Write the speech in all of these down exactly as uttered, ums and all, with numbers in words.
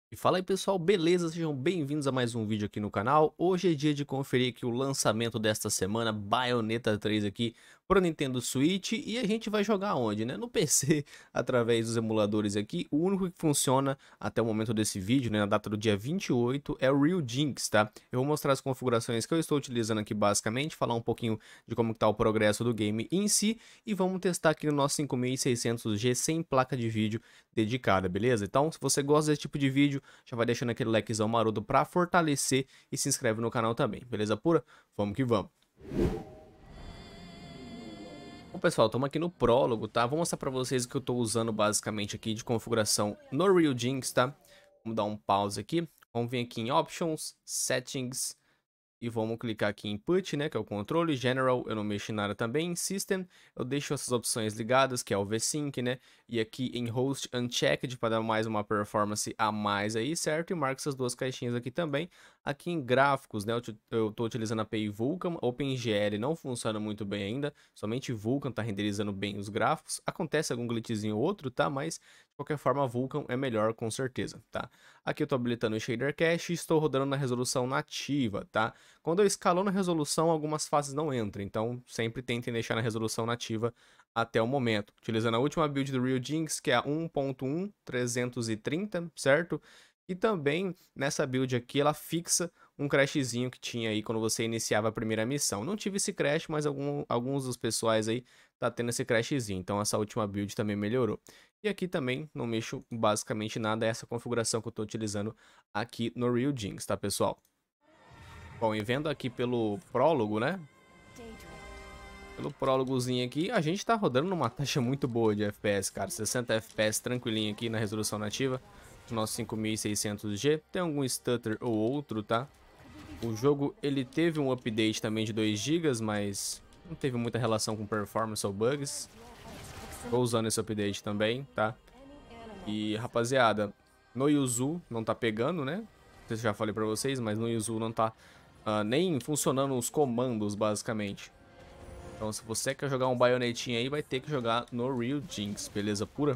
E fala aí pessoal, beleza? Sejam bem-vindos a mais um vídeo aqui no canal. Hoje é dia de conferir aqui o lançamento desta semana, Bayonetta três aqui pro Nintendo Switch. E a gente vai jogar onde, né? No P C, através dos emuladores aqui. O único que funciona até o momento desse vídeo, né, na data do dia vinte e oito, é o Real Jinx, tá? Eu vou mostrar as configurações que eu estou utilizando aqui basicamente, falar um pouquinho de como está o progresso do game em si. E vamos testar aqui no nosso cinco mil e seiscentos G sem placa de vídeo dedicada, beleza? Então, se você gosta desse tipo de vídeo, já vai deixando aquele likezão maroto pra fortalecer e se inscreve no canal também, beleza pura? Vamos que vamos. Bom pessoal, estamos aqui no prólogo, tá? Vou mostrar pra vocês o que eu tô usando basicamente aqui de configuração no Real Jinx, tá? Vamos dar um pause aqui, vamos vir aqui em Options, Settings, e vamos clicar aqui em Input, né, que é o controle. General, eu não mexo em nada também. System, eu deixo essas opções ligadas, que é o V-Sync, né? E aqui em Host Unchecked, para dar mais uma performance a mais aí, certo? E marco essas duas caixinhas aqui também. Aqui em gráficos, né, eu estou utilizando a A P I Vulkan. OpenGL não funciona muito bem ainda, somente Vulkan tá renderizando bem os gráficos. Acontece algum glitchzinho ou outro, tá? Mas, de qualquer forma, Vulkan é melhor com certeza, tá? Aqui eu estou habilitando o Shader Cache e estou rodando na resolução nativa, tá? Quando eu escalo na resolução, algumas fases não entram, então sempre tentem deixar na resolução nativa até o momento. Utilizando a última build do Real Jinx, que é a um ponto um trezentos e trinta, certo? E também nessa build aqui ela fixa um crashzinho que tinha aí quando você iniciava a primeira missão. Não tive esse crash, mas algum, alguns dos pessoais aí tá tendo esse crashzinho, então essa última build também melhorou. E aqui também não mexo basicamente nada, é essa configuração que eu tô utilizando aqui no Real Jinx, tá pessoal? Bom, e vendo aqui pelo prólogo, né? Pelo prólogozinho aqui, a gente tá rodando numa taxa muito boa de F P S, cara. sessenta F P S tranquilinho aqui na resolução nativa. Do nosso cinco mil e seiscentos G. Tem algum stutter ou outro, tá? O jogo, ele teve um update também de dois gigas, mas não teve muita relação com performance ou bugs. Tô usando esse update também, tá? E, rapaziada, no Yuzu não tá pegando, né? Não sei se eu já falei pra vocês, mas no Yuzu não tá uh, nem funcionando os comandos, basicamente. Então, se você quer jogar um baionetinho aí, vai ter que jogar no Real Jinx, beleza pura?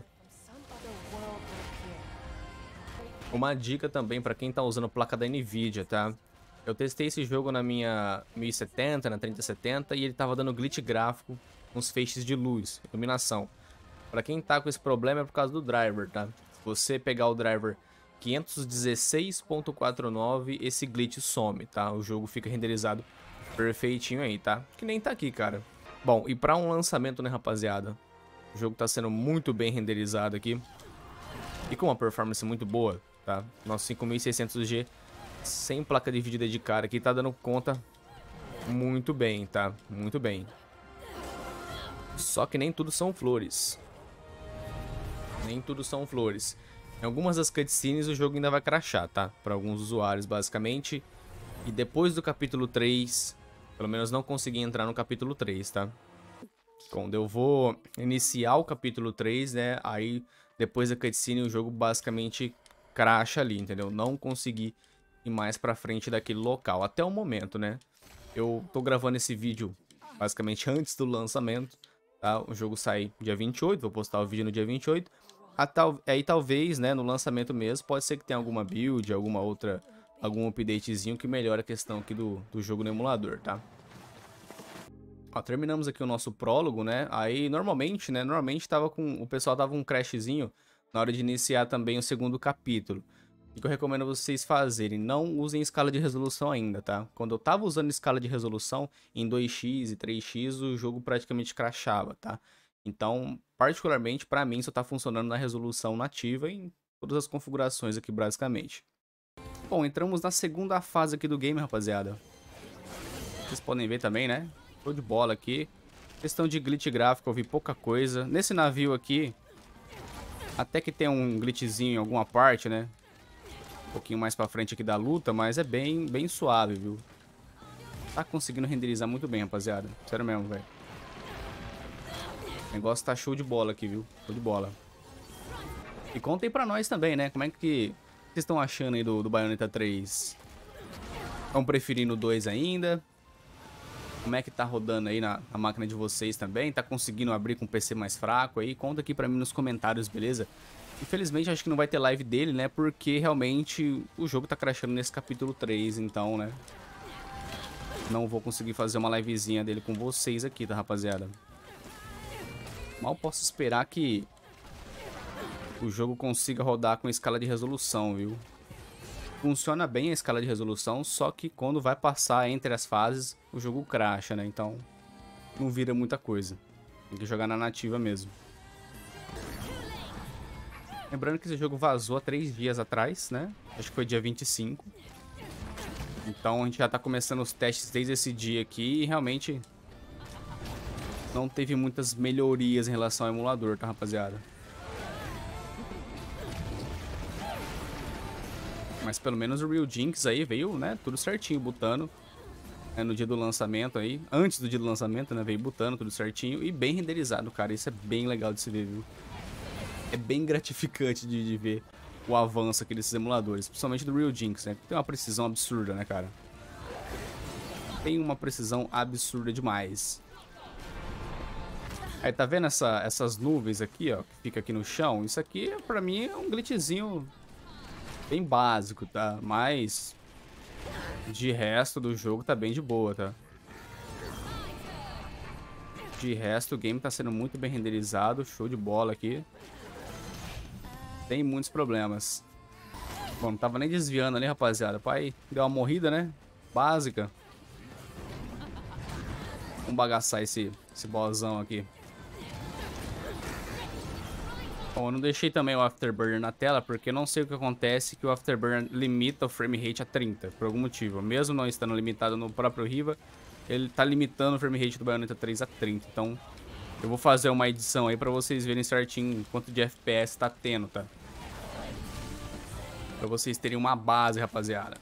Uma dica também pra quem tá usando placa da Nvidia, tá? Eu testei esse jogo na minha mil e setenta, na trinta setenta, e ele tava dando glitch gráfico com os feixes de luz, iluminação. Pra quem tá com esse problema é por causa do driver, tá? Se você pegar o driver quinhentos e dezesseis ponto quarenta e nove, esse glitch some, tá? O jogo fica renderizado perfeitinho aí, tá? Que nem tá aqui, cara. Bom, e pra um lançamento, né, rapaziada? O jogo tá sendo muito bem renderizado aqui. E com uma performance muito boa, tá? Nosso cinco mil e seiscentos G sem placa de vídeo dedicada aqui tá dando conta muito bem, tá? Muito bem. Só que nem tudo são flores. Nem tudo são flores. Em algumas das cutscenes o jogo ainda vai crashar, tá? Para alguns usuários, basicamente. E depois do capítulo três, pelo menos não consegui entrar no capítulo três, tá? Quando eu vou iniciar o capítulo três, né? Aí, depois da cutscene, o jogo basicamente crasha ali, entendeu? Não consegui ir mais pra frente daquele local. Até o momento, né? Eu tô gravando esse vídeo basicamente antes do lançamento, tá? O jogo sai dia vinte e oito, vou postar o vídeo no dia vinte e oito. A tal, aí talvez, né, no lançamento mesmo, pode ser que tenha alguma build, alguma outra, algum updatezinho que melhore a questão aqui do, do jogo no emulador, tá? Ó, terminamos aqui o nosso prólogo, né? Aí, normalmente, né? Normalmente tava com, o pessoal tava com um crashzinho na hora de iniciar também o segundo capítulo. O que eu recomendo vocês fazerem? Não usem escala de resolução ainda, tá? Quando eu tava usando escala de resolução em dois x e três x, o jogo praticamente crashava, tá? Então, particularmente, pra mim, só tá funcionando na resolução nativa em todas as configurações aqui, basicamente. Bom, entramos na segunda fase aqui do game, rapaziada. Vocês podem ver também, né? Show de bola aqui. Questão de glitch gráfico, eu vi pouca coisa. Nesse navio aqui, até que tem um glitchzinho em alguma parte, né? Um pouquinho mais pra frente aqui da luta, mas é bem, bem suave, viu? Tá conseguindo renderizar muito bem, rapaziada. Sério mesmo, velho. O negócio tá show de bola aqui, viu? Show de bola. E contem pra nós também, né? Como é que vocês estão achando aí do, do Bayonetta três? Estão preferindo o dois ainda? Como é que tá rodando aí na, na máquina de vocês também? Tá conseguindo abrir com um P C mais fraco aí? Conta aqui pra mim nos comentários, beleza? Infelizmente, acho que não vai ter live dele, né? Porque realmente o jogo tá crashando nesse capítulo três, então, né? Não vou conseguir fazer uma livezinha dele com vocês aqui, tá, rapaziada? Mal posso esperar que o jogo consiga rodar com escala de resolução, viu? Funciona bem a escala de resolução, só que quando vai passar entre as fases, o jogo crasha, né? Então, não vira muita coisa. Tem que jogar na nativa mesmo. Lembrando que esse jogo vazou há três dias atrás, né? Acho que foi dia vinte e cinco. Então, a gente já tá começando os testes desde esse dia aqui e realmente não teve muitas melhorias em relação ao emulador, tá, rapaziada? Mas pelo menos o Real Jinx aí veio, né, tudo certinho, botando, né, no dia do lançamento aí, antes do dia do lançamento, né, veio botando tudo certinho e bem renderizado, cara, isso é bem legal de se ver, viu? É bem gratificante de, de ver o avanço aqui desses emuladores, principalmente do Real Jinx, né, tem uma precisão absurda, né, cara? Tem uma precisão absurda demais. Aí, tá vendo essa, essas nuvens aqui, ó, que fica aqui no chão? Isso aqui, pra mim, é um glitchzinho bem básico, tá? Mas de resto do jogo tá bem de boa, tá? De resto o game tá sendo muito bem renderizado, show de bola aqui. Tem muitos problemas. Bom, não tava nem desviando ali, rapaziada. Pai, deu uma morrida, né? Básica. Vamos bagaçar esse, esse bossão aqui. Bom, eu não deixei também o Afterburner na tela, porque eu não sei o que acontece que o Afterburner limita o frame rate a trinta, por algum motivo. Mesmo não estando limitado no próprio Riva, ele tá limitando o frame rate do Bayonetta três a trinta. Então, eu vou fazer uma edição aí pra vocês verem certinho quanto de F P S tá tendo, tá? Pra vocês terem uma base, rapaziada.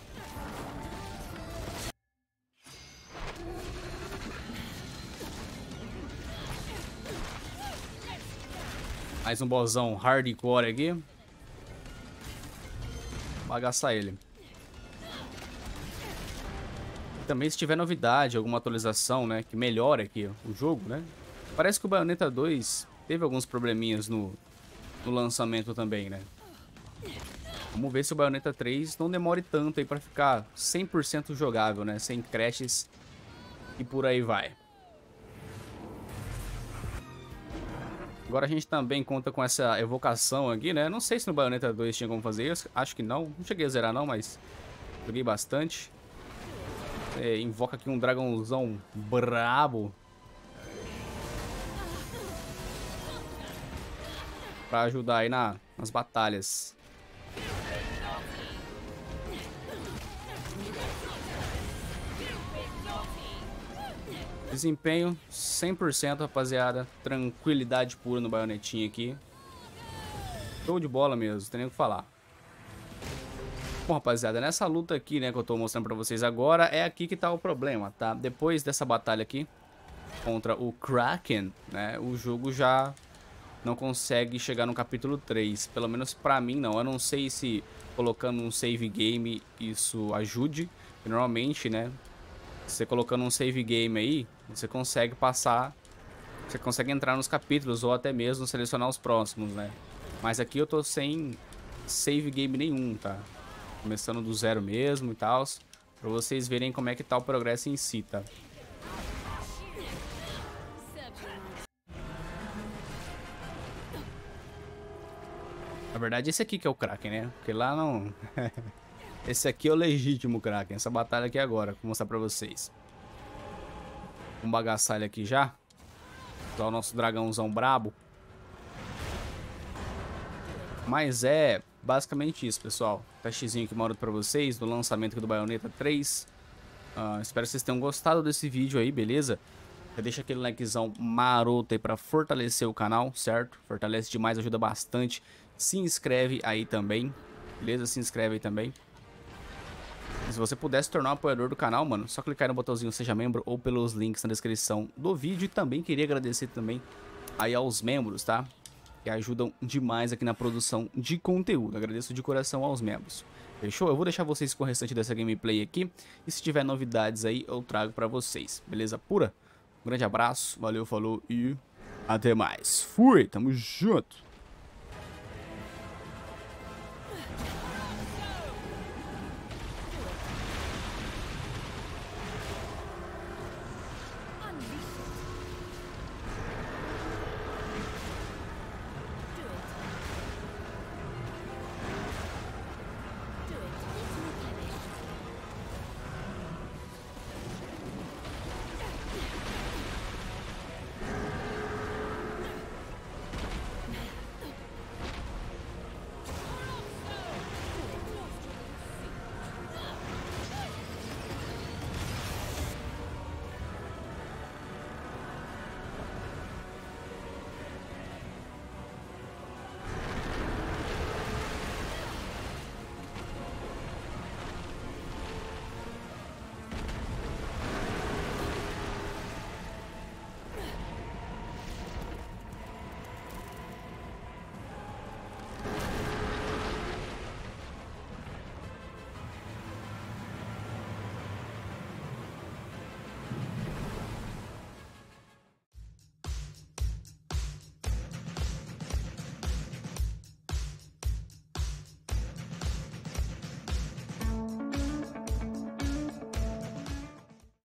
Mais um bossão hardcore aqui. Bagaçar ele. Também se tiver novidade, alguma atualização, né, que melhore aqui ó, o jogo, né? Parece que o Bayonetta dois teve alguns probleminhas no, no lançamento também, né? Vamos ver se o Bayonetta três não demore tanto aí pra ficar cem por cento jogável, né? Sem crashes e por aí vai. Agora a gente também conta com essa evocação aqui, né? Não sei se no Bayonetta dois tinha como fazer isso. Acho que não. Não cheguei a zerar não, mas joguei bastante. É, invoca aqui um dragãozão brabo. Pra ajudar aí na, nas batalhas. Desempenho cem por cento, rapaziada. Tranquilidade pura no baionetinha aqui. Show de bola mesmo, tem nem o que falar. Bom, rapaziada, nessa luta aqui, né, que eu tô mostrando pra vocês agora, é aqui que tá o problema, tá? Depois dessa batalha aqui contra o Kraken, né, o jogo já não consegue chegar no capítulo três. Pelo menos pra mim, não. Eu não sei se colocando um save game isso ajude. Normalmente, né, você colocando um save game aí, você consegue passar, você consegue entrar nos capítulos ou até mesmo selecionar os próximos, né? Mas aqui eu tô sem save game nenhum, tá? Começando do zero mesmo e tal, pra vocês verem como é que tá o progresso em si, tá? Na verdade esse aqui que é o Kraken, né? Porque lá não... Esse aqui é o legítimo Kraken, essa batalha aqui agora, vou mostrar pra vocês. Vamos bagaçar ele aqui já. Usar o nosso dragãozão brabo. Mas é basicamente isso, pessoal. Testezinho que eu mando pra vocês do lançamento aqui do Bayonetta três. Uh, espero que vocês tenham gostado desse vídeo aí, beleza? Já deixa aquele likezão maroto aí pra fortalecer o canal, certo? Fortalece demais, ajuda bastante. Se inscreve aí também, beleza? Se inscreve aí também. E se você puder se tornar um apoiador do canal, mano, só clicar no botãozinho Seja Membro ou pelos links na descrição do vídeo. E também queria agradecer também aí aos membros, tá? Que ajudam demais aqui na produção de conteúdo. Agradeço de coração aos membros. Fechou? Eu vou deixar vocês com o restante dessa gameplay aqui. E se tiver novidades aí, eu trago pra vocês. Beleza pura? Um grande abraço, valeu, falou e até mais. Fui, tamo junto!